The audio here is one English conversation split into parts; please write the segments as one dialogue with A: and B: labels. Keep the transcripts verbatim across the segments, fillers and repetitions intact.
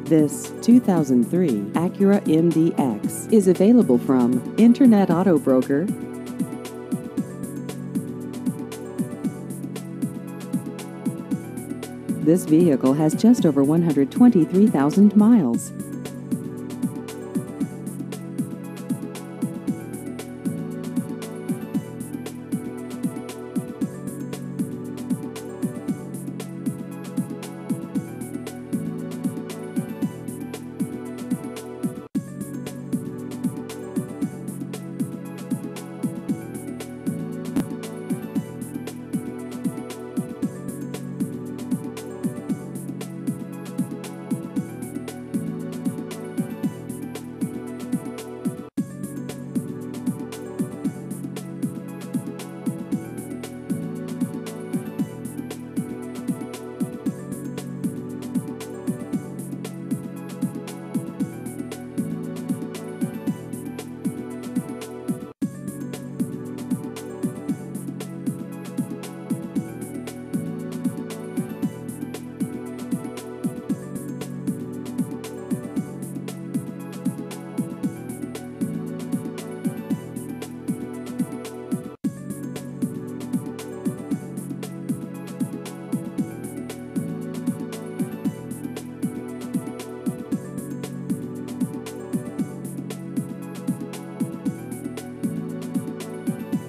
A: This two thousand three Acura M D X is available from Internet Auto Broker. This vehicle has just over one hundred twenty-three thousand miles.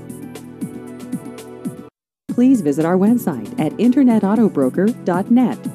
A: Please visit our website at internet auto broker dot net.